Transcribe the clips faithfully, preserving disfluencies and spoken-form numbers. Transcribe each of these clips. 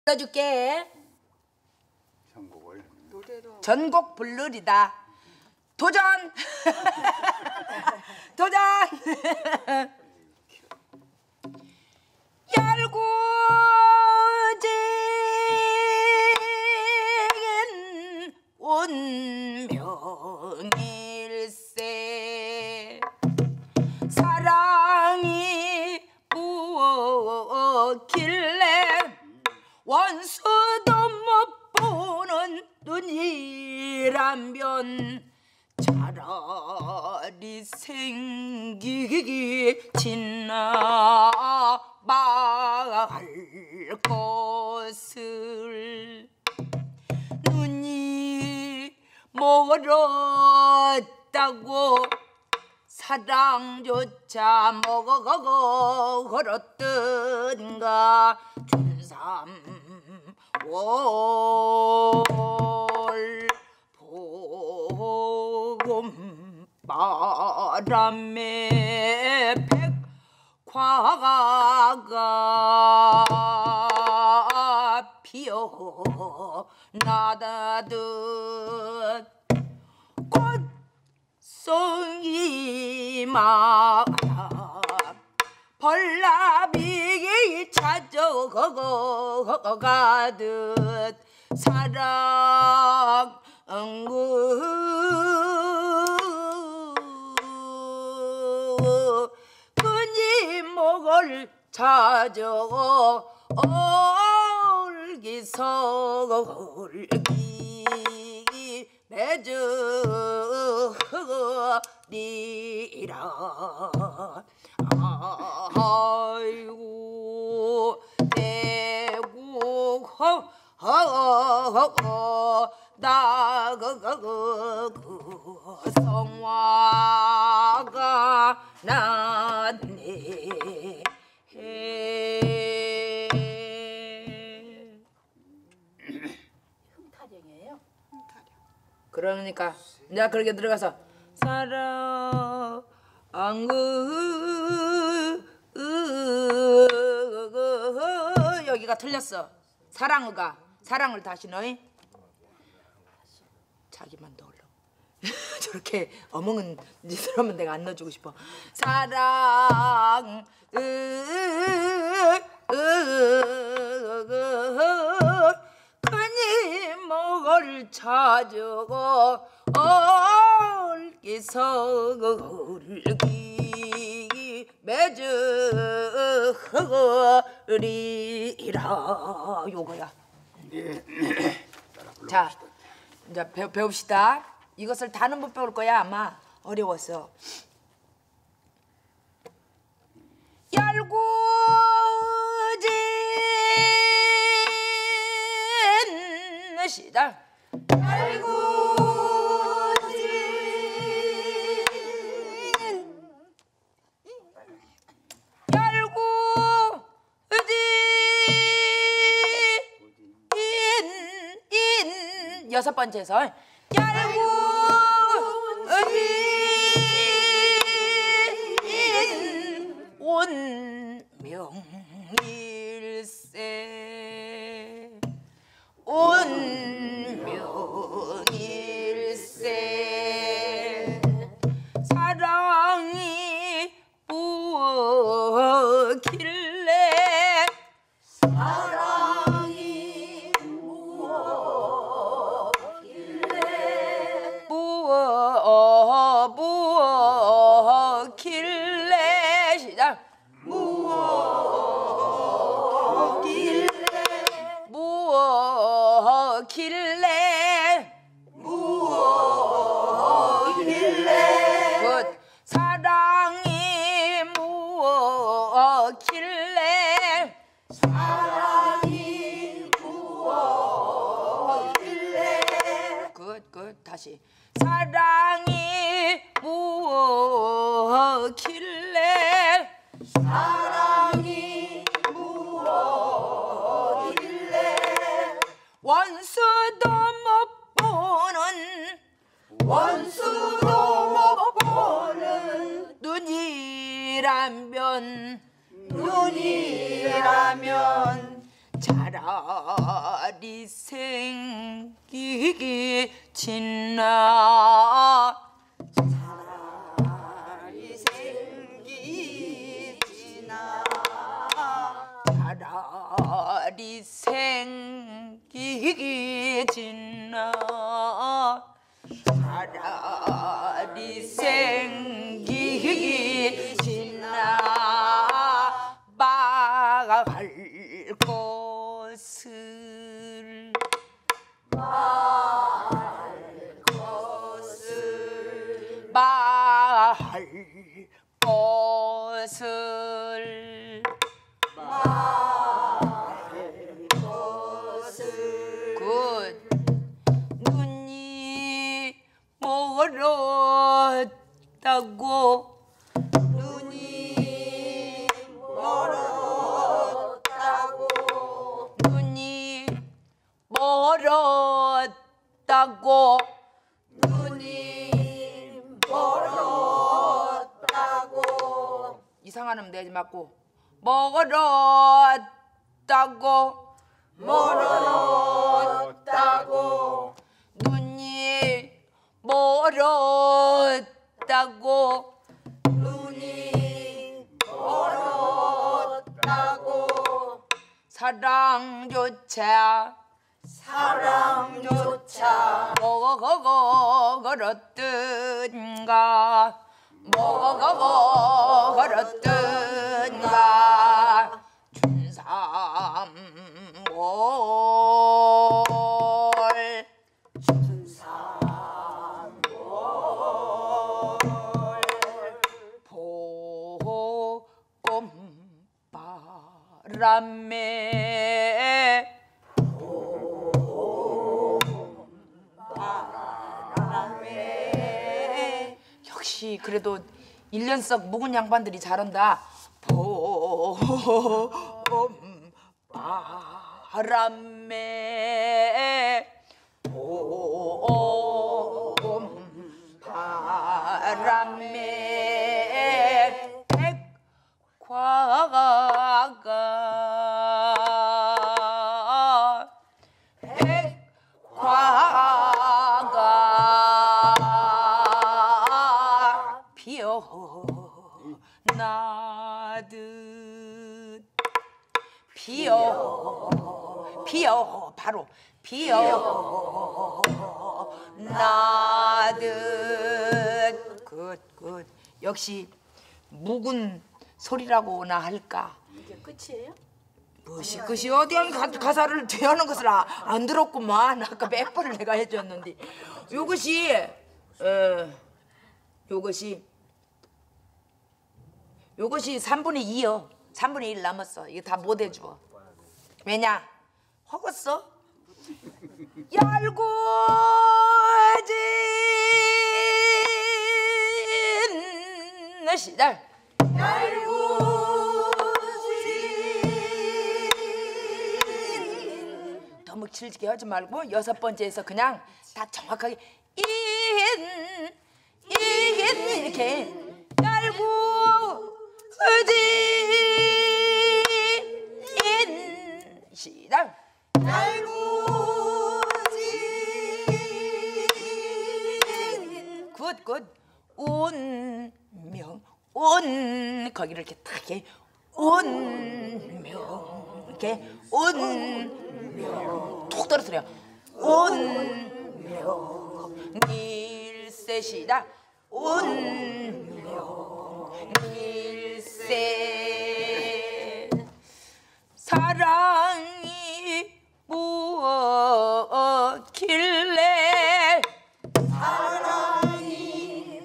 넣어줄게. 전곡을 노래로. 전곡 불르리다. 도전. 도전. 열구진 운명일세 사랑이 무엇길래 원수도 못 보는 눈이라면 차라리 생기기 지나 말 것을 눈이 멀었다고 사랑조차 먹어걸었던가 춘삼월 봄 바람에 백화가 피어나다듯 꽃송이 마다 벌나비기 찾아가듯 사랑은 끊임목을 찾아 얼기설기 맺으리라. 아이고 대구 허허허 나그그 성화가 났네. 흥타령이에요? 흥타령. 그러니까 내가 그렇게 들어가서 사랑 그 여기가 틀렸어. 사랑의가 사랑을 다시 너희 자기만 넣으려. 저렇게 어멍은 짓을 하면 내가 안 넣어주고 싶어. 사랑 끊임목을 찾아고 얼기설기 맺으리라. 요거야. 자, 이제 배, 배웁시다. 이것을 다는 못 배울 거야. 아마 어려웠어. 열구진 시작. 열구진 열구진 인 여섯 번째에서 열구진 운명일세 운명일세 사랑이 무엇길래 사랑이 무엇길래 무엇 무엇길래 시작 무엇길래 무엇길래 무엇길래 굿 사랑이 무엇길래 사랑이 무엇길래 굿 굿 다시 사랑이 무엇길래 사랑이 무엇길래 원수도 못 보는 원수도 못 보는 눈이라면 눈이라면 잘 차라리 생기기 지나 차라리 생기 지나 차라리 생기기 지나 차라리 생기기 지나 막할 것을 말 것을 말할 것을 말 것을 굿 눈이 멀었다고 눈이 멀었다고 눈이 멀었다고 눈이 멀었다고 이상한 음 내지 말고 멀었다고 멀었다고 눈이 멀었다고 눈이 멀었다고 사랑조차 사랑조차 먹어걸었든가 먹어걸었든가 춘삼월 춘삼월 봄바람에 바람에 역시 그래도 일 년 썩 묵은 양반들이 잘한다. 봄바람에 봄바람에 백화가 백화가 피어나듯 피어 피어 바로 피어나듯 굿굿 역시 묵은 소리라고나 할까. 이게 끝이에요? 무엇이 끝이 어디 한 가- 가사를 대하는 것을 아, 안 들었구만. 아까 몇 번을 내가 해줬는데 요것이 어 요것이 요것이 삼분의 이요. 삼분의 일 남았어. 이거 다 못 해줘. 왜냐? 허겄어? 얄궂은 시달 너무 길게 하지 말고 여섯 번째에서 그냥 다 정확하게 인, 인 이렇게 얄궂은 시달 굿굿 운명 운 거기를 이렇게 딱 이렇게 운명 이렇게 운명 툭 떨어뜨려 운명 일세시다 운명 일세 사랑이 무엇길래 사랑이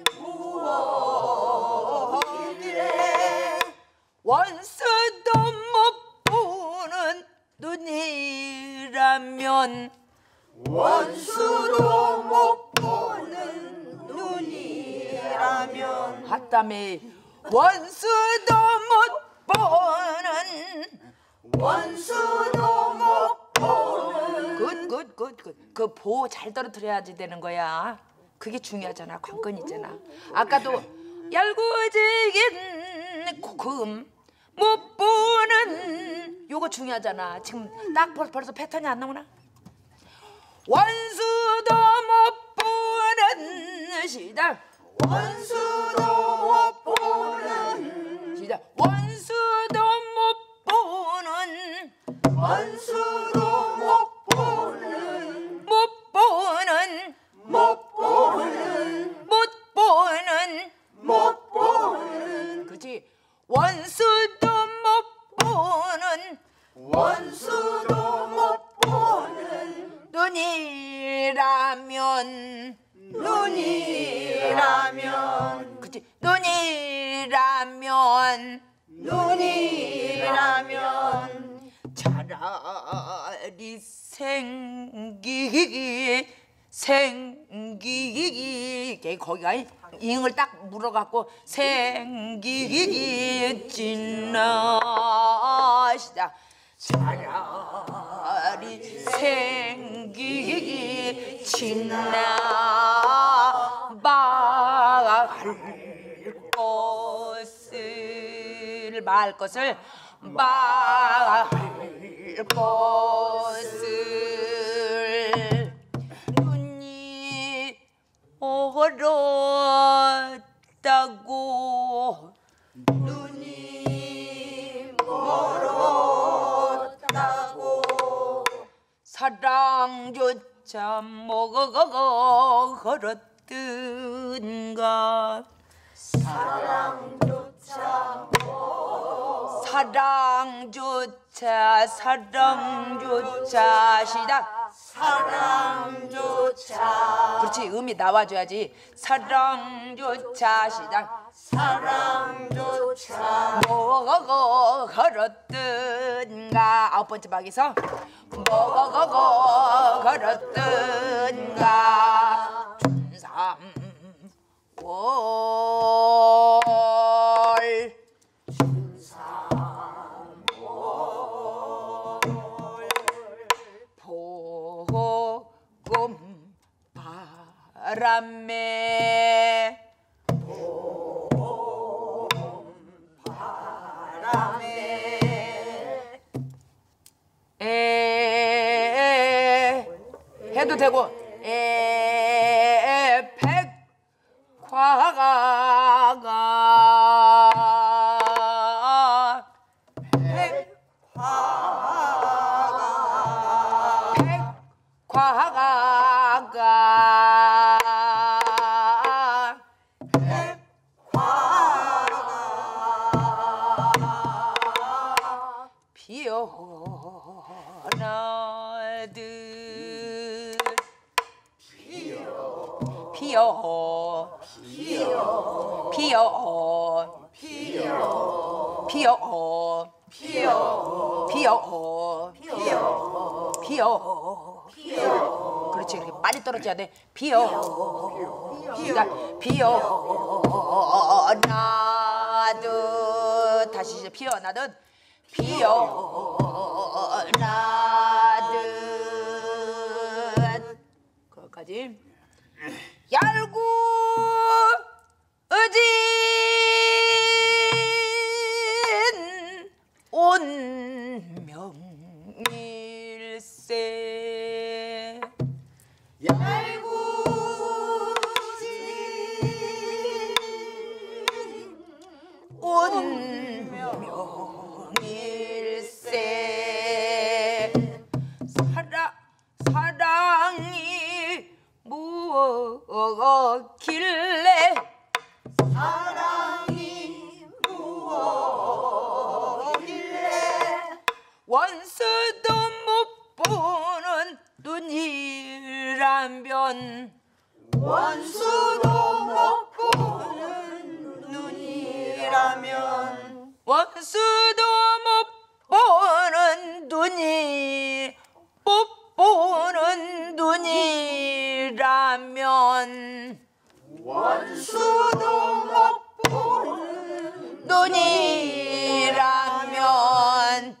무엇이길래 원수도 못 보는 눈이라면 원수도 못 보는 눈이라면 하다매 원수도 못 보는 원수도 못 보는 굿굿굿굿 그 보 잘 떨어뜨려야지 되는 거야. 그게 중요하잖아. 관건이잖아. 아까도 얄궂은 고금 못 보는 요거 중요하잖아. 지금 딱 벌- 벌써 패턴이 안 나오나? 원수도 못 보는 시작. 원수도 못 보는 시작. 원수도 못 보는 원수도 못 보는 못 보는 못 보는 못 보는 못 보는 그렇지. 원수도 못 보는 원수도 못 보는 눈이라면 눈이라면 그렇지. 눈이라면 눈이라면 차라리 생기기 생기기 거기가 잉을 딱 물어갖고 생기기 지나시다. 차라리 생기기 지나 말할 것을 말 것을 말 것을 눈이 멀었다고 눈이 멀었다고 사랑조차 먹어 걸었든가 사랑조차 사랑조차 사랑조차 시작. 사랑조차 그렇지. 음이 나와줘야지. 사랑조차 시작. 사랑조차 먹어 걸었든가 아홉 번째 박에서 먹어 걸었든가 준삼 월 보금 바람에 에 해도 되고 에 백화가 백화가 피어나듯 피어 피어 피어 피어 피어 피어 피어 피어 피어 그렇지. 이렇게 빨리 떨어져야 돼. 피어 그러니까 피어나듯 다시 이제 피어나듯 피어나듯 거기까지. 얄구 어진 온명일세 온명일세 사랑 사랑이 무엇길래 사랑이 무엇길래 원수도 못 보는 눈이라면 원수도 못 보는 눈이라면 원수도 못 보는 눈이 못 보는 눈이라면 원수도 못 보는 눈이라면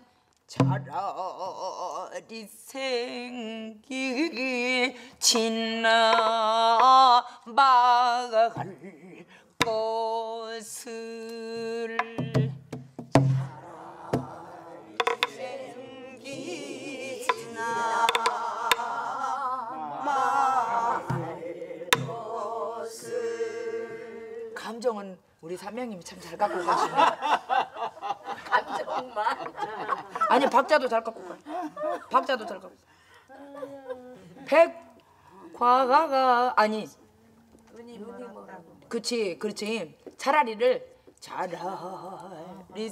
차라리 생기기 지나 말할 것을 감정은 우리 삼양님이 참 잘 갖고 가시네. 감정만. 아니 박자도 잘 갖고 가. 박자도 잘 갖고. 백과가 아니. 눈이 뭐라고? 그치 그렇지. 차라리를 차라리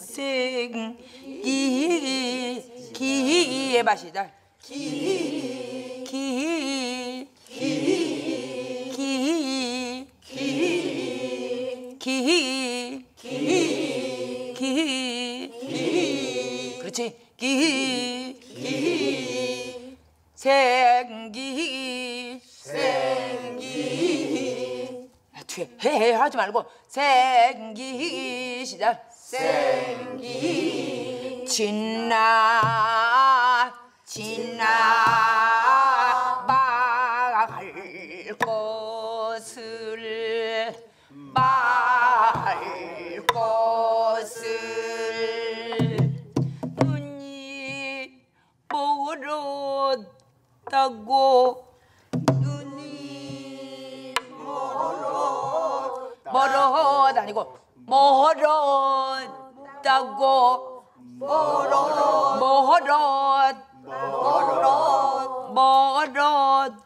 생기 기의 맛이다. 기 기 기 기 기 기 기 그렇지. 기 기 생기 생기 뒤에 헤헤 하지 말고 생기 시작. 생기 지나 지나 말 것을 말 것을 눈이 멀었다고 눈이 멀었 멀었 아니고 멀었다고 멀었 멀었 멀었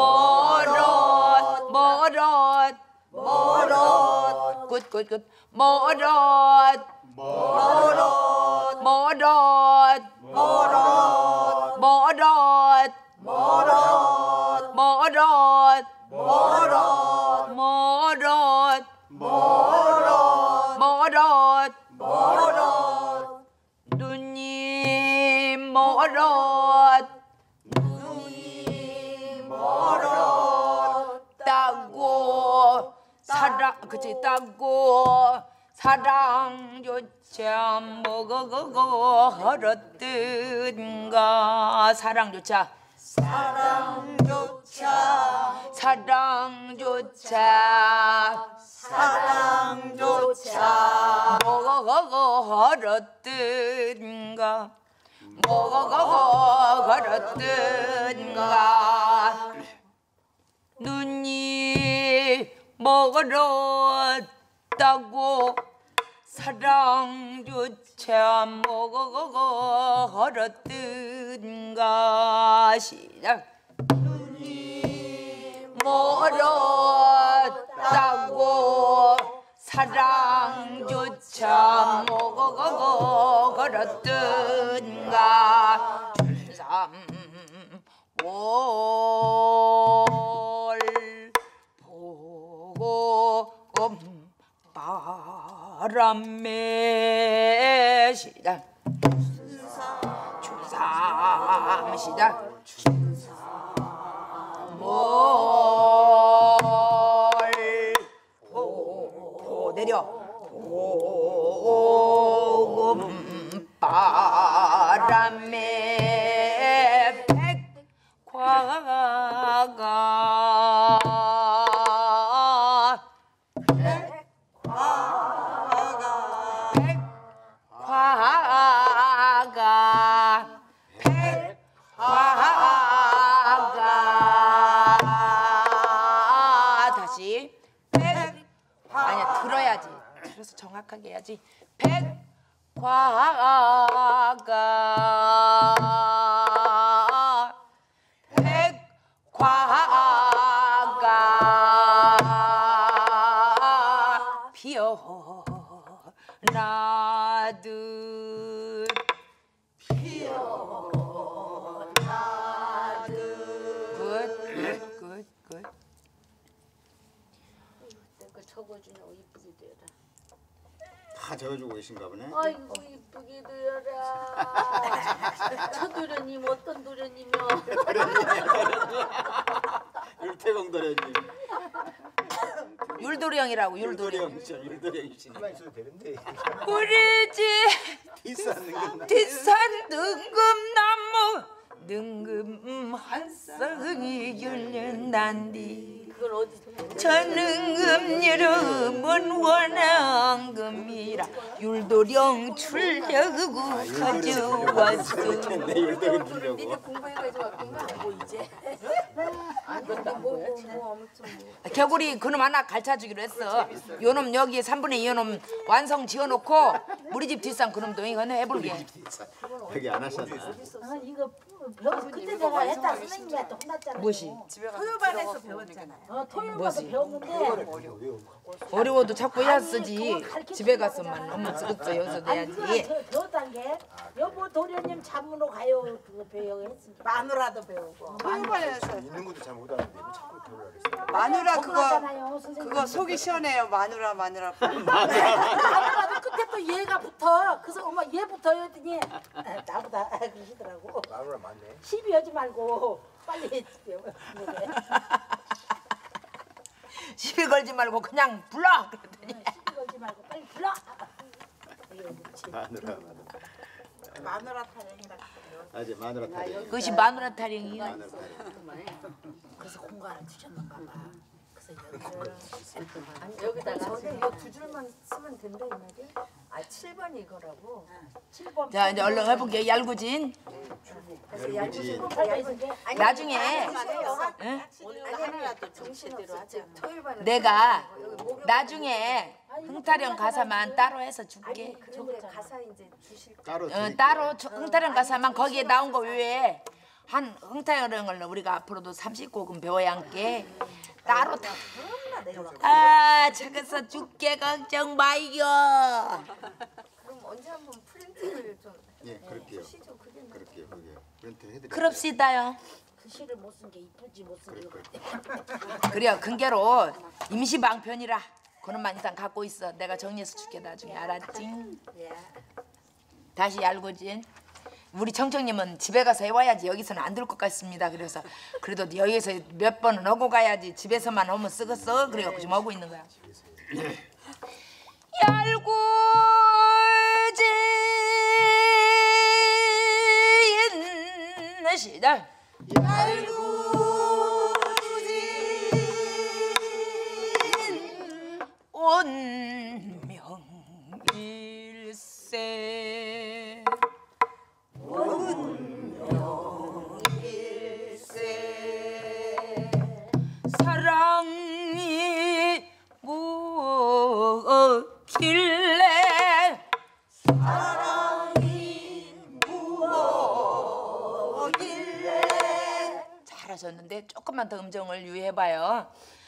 멀었 멀었 멀었 굿굿굿 멀었 멀었 멀었 멀었 멀었 멀었 멀었 멀었 멀었 멀었 눈이 멀었 눈이 멀었다고 사랑 그치 따고 사랑조차 먹어걸었든가 사랑조차 사랑조차 사랑조차 사랑조차 먹어걸었든가 먹어걸었든가 눈이 멀었다고 사랑조차 먹어걸었든가 시작 눈이 멀었다고 사랑조차 먹어걸었든가 월 보고 바람에 시작 춘삼 시작 월 보 내려 보금 바람에 백화가 백화가 백화가 다시 백 아니야 들어야지 들어서 정확하게 해야지 백화가 백화가 피어나듯 굿굿굿굿 내거 적어주냐고 이쁘게 되어라. 다 적어주고 계신가 보네. 아이고 이쁘게 되어라. 저 도련님 어떤 도련님이요? 율태공 도련님. 율도령이라고 율도령 율도령 율도령이시네. 가만히 있어도 되는데. 우리 집 뒷산 능금 뒷산 능금나무 능금 한 쌍이 열렸단디 이건 어디 전응금 여름은 원앙금이라 율도령 출려고 가져왔어. 내 율동이 주려고. 공부해가지고 왔구나. 뭐 이제. 뭐뭐 아무튼 뭐. 개구리 그놈 하나 갈차주기로 했어. 요놈 여기 삼분의 이 요놈 완성 지어놓고 우리 집 뒷산 그놈도 이거 해볼게. 여기 안 하셨나? 아 이거 배워 그때 제가 했다 선생님한테 혼났잖아요. 무엇이? 토요반에서 배웠잖아요. 어 토요일마다 뭐지? 배웠는데 어려워도 자꾸 해야 쓰지. 집에 가서만 너무 쓰겠어. 여기서 아니 그거 내야지. 저 배웠단 게 여보 도련님 잠으로 가요 그거 배우했으니까 마누라도 배우고. 토요반에서 있는 것도 잘 못하는데 왜 자꾸 배우라 그랬어. 마누라 그거 하잖아요 선생님. 그거 속이 시원해요. 마누라 마누라. 마누라도 끝에 또 얘가 붙어. 그래서 엄마 얘 붙어요 했더니 아, 나보다 그러시더라고. 마누라 맞네. 시비 하지 말고 빨리 배워. 시비 걸지 말고 그냥 불러. 그랬더니 시비 걸지 말고 빨리 불러. 마누라 마누라. 마누라 타령이라. 아직 마누라 타령. 그것이 마누라 타령이야. 마누라 타령. 그래서 공간을 주셨는가 봐. 여기다가 저는 이거 두 줄만 쓰면 된다 이 말이야? 아 칠 번 이거라고? 칠 번 자 이제 얼른 해볼게. 얄구진. 열무지. 나중에 응? 오늘 하나라도 정신대로 하자. 토요일반은 내가 나중에 흥타령 가사만 따로 해서 줄게. 근데 가사 이제 주실 따로 어, 드릴게요. 따로 저- 흥타령 가사만 거기에 나온 거 외에 한 흥타령을 우리가 앞으로도 삼십 곡은 배워야 함께 따로 다. 아 저기서 죽게 걱정 마이요. 그럼 언제 한번 프린트를 좀 예, 그럴게요. 시죠 그게 나 그럴게요. 그게 프린트 해드릴게요. 그럽시다요. 그 시를 못 쓴 게 이쁘지 못 쓴 게. 그래요. 근게로 임시방편이라 그놈만 일단 갖고 있어. 내가 정리해서 줄게 나중에. 알았지? 다시 얄고진. 우리 청청님은 집에 가서 해와야지 여기서는 안 될 것 같습니다. 그래서 그래도 여기서 몇 번은 하고 가야지. 집에서만 하면 쓰겠어. 그래갖고 지금 하고 있는 거야. 얄고진 시다. 온명일세 온명일세 사랑이 무엇길래 사랑이 무엇길래 잘하셨는데 조금만 더 음정을 유의해봐요.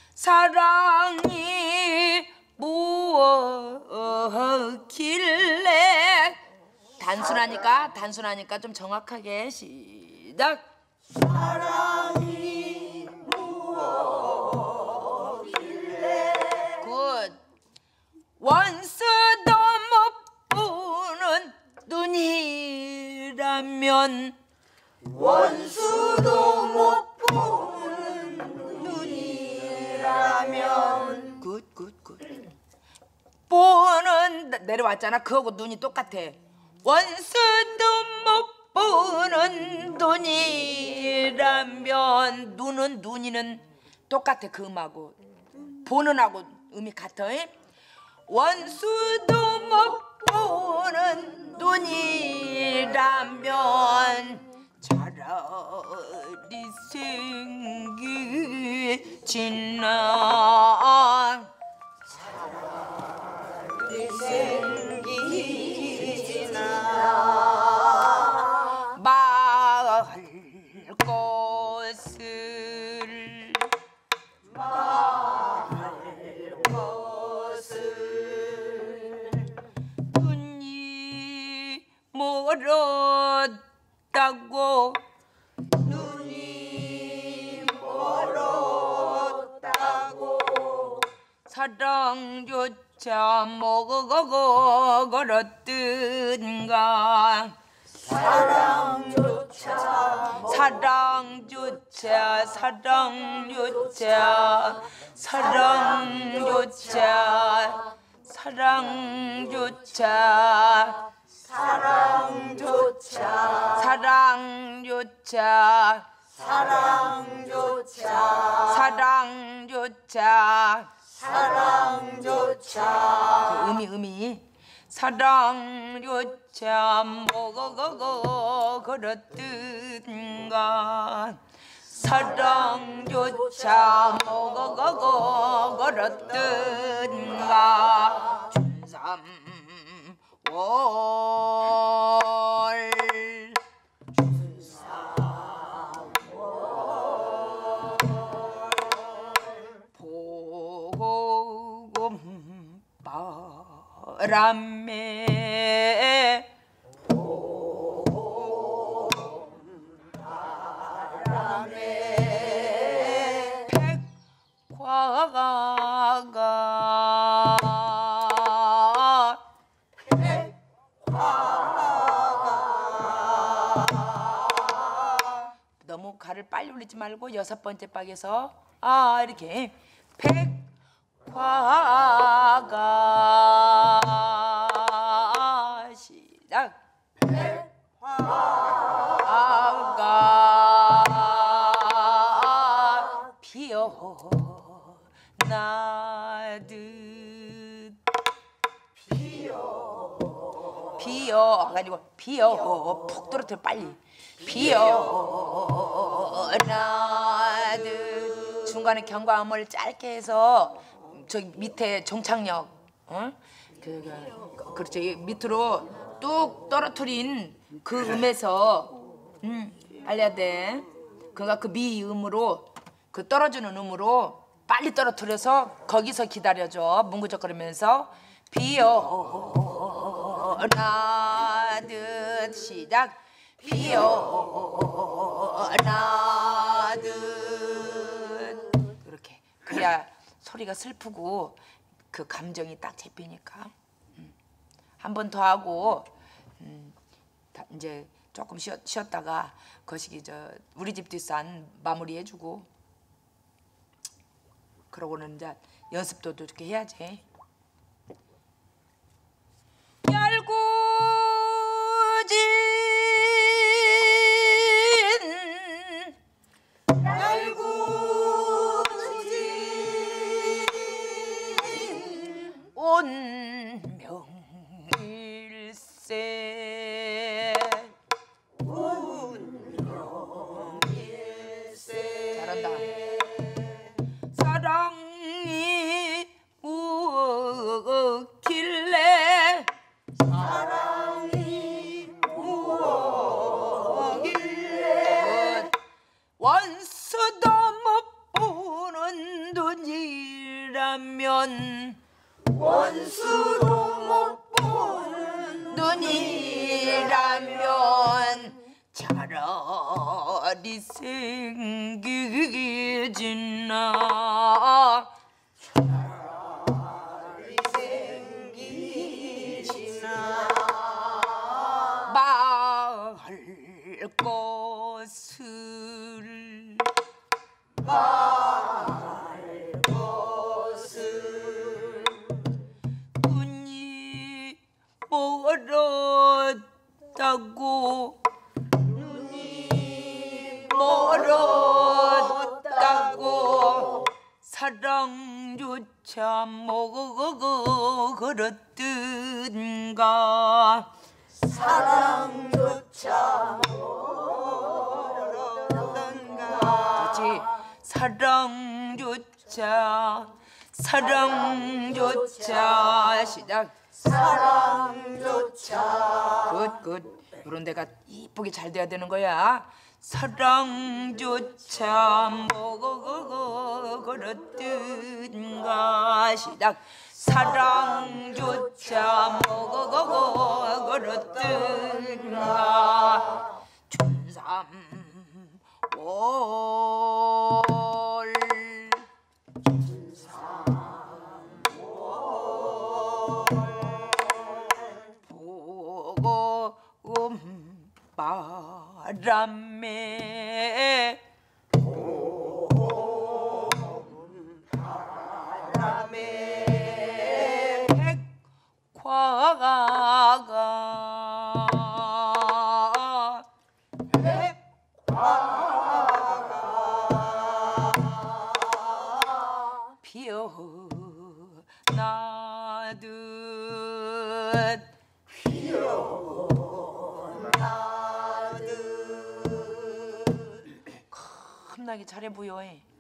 사랑이 무엇길래 단순하니까 단순하니까 좀 정확하게 시작. 사랑이 무엇길래 굿. 원수도 못 보는 눈이라면 원수도 못 보는 눈이라면 굿굿굿. 보는 내려왔잖아. 그거하고 눈이 똑같아. 원수도 못 보는 눈이라면 눈은 눈이는 똑같아. 그 음하고 보는하고 음이 같아. 원수도 못 보는 눈이라면 차라리 생기지 나. 차라리 생기지 나. 말할 것을 말할 것을 눈이 멀었다고 눈이 멀었다고 사랑조차 먹어 걸었든가 사랑조차 사랑조차 사랑조차 사랑조차 사랑조차 사랑조차 사랑조차 사랑조차 사랑조차 사랑조차 그 음이 음이 사랑조차 뭐고 그렇든가 사랑조차 뭐고 그렇든가 춘삼월 보금 바람에 백화가 너무 가를 빨리 올리지 말고 여섯 번째 박에서 아 이렇게 백화가 시작 백화가 피어나듯 피어 아니고 피어 푹 떨어뜨려 빨리 피어나듯 중간에 경과음을 짧게 해서 저기 밑에 종착역 어? 그, 그, 그렇죠 밑으로 뚝 떨어뜨린 그 음에서 음, 알려야 돼 그러니까 그 미음으로 그 떨어지는 음으로 빨리 떨어뜨려서 거기서 기다려줘 뭉구적거리면서 피어나듯 시작 피어나듯 그렇게 그래야 소리가 슬프고 그 감정이 딱 잡히니까 음. 한 번 더 하고 음, 다 이제 조금 쉬었, 쉬었다가 거시기 저 우리 집 뒷산 마무리해주고 그러고는 이제 연습도 또 이렇게 해야지. 얄구진 얄구진 운명일세 운명일세 잘한다. 사랑이 무엇길래 사랑이 무엇길래 원수도 못 보는 눈이라면 원수도 못 보는 눈이라면 차라리 생기지나 차라리 생기지나 말할 것을 말할 것을 눈이 멀었다고 눈이 멀었다고 사랑조차 뭐 그렇든가 사랑조차 멀었던가 그렇지 사랑조차 사랑조차 시작 사랑조차 굿굿 이런 데가 이쁘게 잘 돼야 되는 거야. 사랑조차 뭐 그렇든가 시작 사랑조차 뭐 그렇든가 춘삼월 보금 바람에 바람에 백화가 백화가 피어 나듯 겁나게 잘해 보여.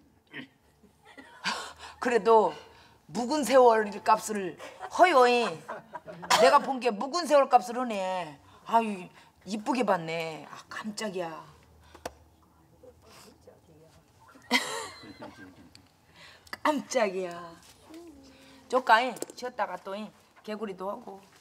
그래도 묵은 세월 값을 허요. 내가 본 게 묵은 세월 값을 하네. 아유 이쁘게 봤네. 아 깜짝이야. 깜짝이야. 조카이 쉬었다가 또 개구리도 하고.